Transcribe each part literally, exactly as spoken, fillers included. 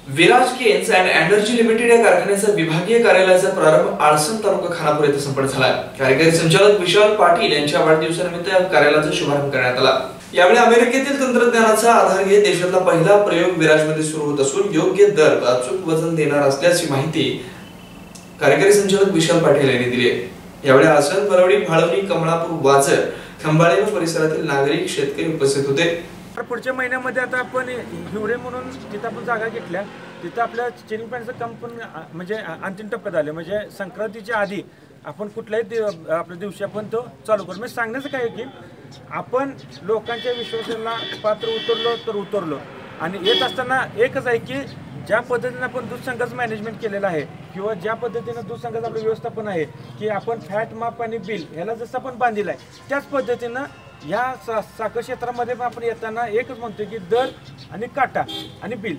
Viraj Canes and Energy Limited या कारखान्याचा विभागीय कार्यालयाचा प्रारंभ आळसण तालुका खानापूर येथे संपन्न झाला। कार्यकारी संचालक विशाल पाटील यांच्या वाढदिवसानिमित्त या कार्यालयाचा शुभारंभ करण्यात आला। यावेळी अमेरिकेतील तंत्रज्ञानाचा आधार घेत देशातला पहिला प्रयोग विराजमध्ये सुरू होत असून योग्य दर अचूक वजन देणार असल्याची माहिती कार्यकारी संचालक विशाल पाटील यांनी दिली। यावेळी आळसण, परवडी, भाळवणी, कमळापूर, वाजर, खंबाळे व परिसरातील नागरिक, शेतकरी उपस्थित होते। पुढच्या महिन्यामध्ये आता आपण हिवरे म्हणून जिथं आपण जागा घेतल्या तिथं आपल्या चिनिंग पॅन्टचं काम पण म्हणजे अंतिम टप्प्यात आले। म्हणजे संक्रांतीच्या आधी आपण कुठल्याही आपल्या दिवशी आपण तो चालू करू। म्हणजे सांगण्याचं काय आहे की आपण लोकांच्या विश्वासाला पात्र उतरलो तर उतरलो आणि येत असताना एकच आहे की ज्या पद्धतीने आपण दूध संघाचं मॅनेजमेंट केलेलं आहे किंवा ज्या पद्धतीने दूध संघाचं आपलं व्यवस्थापन आहे की आपण फॅट माप आणि बिल ह्याला जसं आपण बांधिलं आहे त्याच पद्धतीनं या सा साखर क्षेत्रामध्ये आपण येताना एकच म्हणतो की दर आणि काटा आणि बिल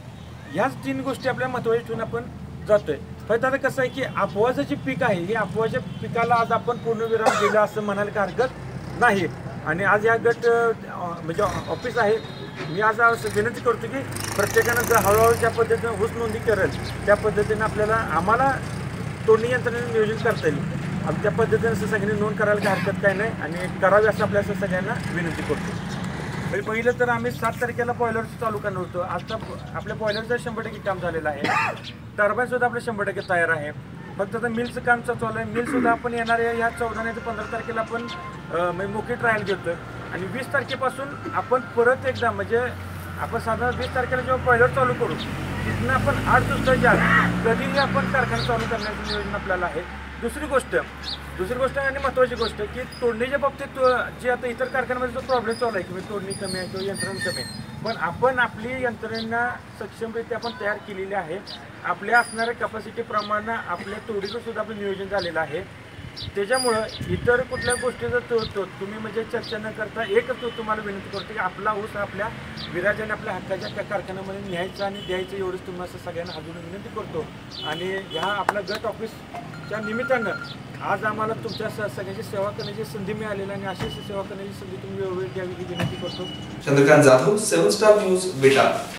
ह्याच तीन गोष्टी आपल्या महत्त्वाच्या ठेवून आपण जातोय। फक्त आता कसं आहे की अपवाचं जे पीक आहे हे अपवाच्या पिकाला आज आपण पूर्णविराम दिलं असं म्हणायला काही हरकत नाही। आणि आज या गट म्हणजे ऑफिस आहे, मी आज विनंती करतो की प्रत्येकानं जर हळूहळू ज्या पद्धतीनं ऊस नोंदणी करेल त्या पद्धतीनं आपल्याला आम्हाला तोडणी यंत्रणेने नियोजन करता येईल आणि त्या पद्धतीने सगळ्यांनी नोंद करायला काही हरकत काही नाही आणि करावी असं आपल्या सगळ्यांना विनंती करतो। पहिलं तर आम्ही सात तारखेला बॉयलरचं चालू करणार होतो। आता आपल्या बॉयलरचं शंभर टक्के काम झालेलं आहे। टर्बाईन सुद्धा आपलं शंभर टक्के तयार आहे। फक्त आता मिलचं काम चालू आहे। मिल सुद्धा आपण येणार आहे या चौदा नाही तर पंधरा तारखेला आपण मोठी ट्रायल घेतोय आणि वीस तारखेपासून आपण परत एकदा म्हणजे आपण साधारण वीस तारखेला जेव्हा बॉयलर चालू करू तिथनं आपण आठ दिवसाच्या आत कधीही आपण कारखाना चालू करण्याचं नियोजन आपल्याला आहे। दुसरी गोष्ट दुसरी गोष्ट आणि महत्त्वाची गोष्ट की तोडणीच्या बाबतीत जे आता इतर कारखान्यामध्ये जो प्रॉब्लेम चालू आहे की तोडणी कमी आहे किंवा यंत्रणा कमी आहे, पण आपण आपली यंत्रणा सक्षमरित्या आपण तयार केलेली आहे। आपल्या असणाऱ्या कॅपॅसिटीप्रमाणे आपल्या तोडीचं सुद्धा आपलं नियोजन झालेलं आहे। त्याच्यामुळं इतर कुठल्या गोष्टीचा तो तो तुम्ही म्हणजे चर्चा न करता एकच तो तुम्हाला विनंती करतो की आपला ऊस आपल्या विराजाने आपल्या हक्काच्या कारखान्यामध्ये न्यायचा आणि द्यायचं एवढंच तुम्हाला सगळ्यांना अजून विनंती करतो। आणि ह्या आपल्या गट ऑफिसच्या निमित्तानं आज आम्हाला तुमच्या सगळ्यांची सेवा करण्याची संधी मिळालेली आणि अशी सेवा करण्याची संधी तुम्ही वेळोवेळी द्यावी ही विनंती करतो। Chandrakant Jadhav, seven star news, बेटा।